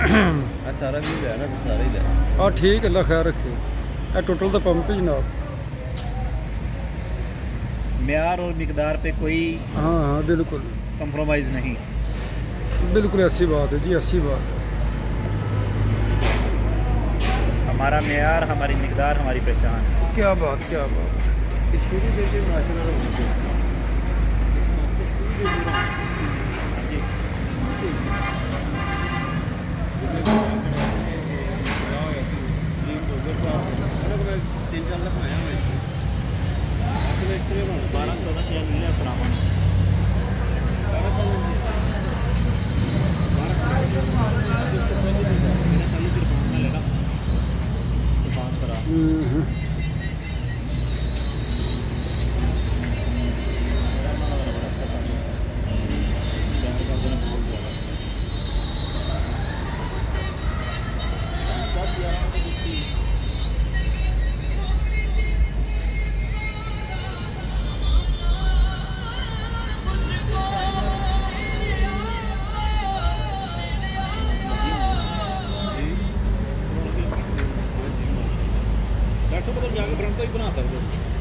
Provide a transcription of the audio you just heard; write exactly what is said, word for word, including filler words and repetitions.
सारा भी है ना, सारा ही है। हाँ ठीक है, अल्लाह खैर रखे। ये टोटल दा पंप है जनाब। म्यार और मिकदार पे कोई हाँ हाँ बिल्कुल कंप्रोमाइज़ नहीं। बिल्कुल ऐसी बात है जी, ऐसी बात है। हमारा म्यार, हमारी मिकदार, हमारी पहचान। क्या बात, क्या बात। शुरू से तीन चार लाख आया बारह चौदह क्या मिले सलामान जाके फ्रंट तो ही बना सकते हो।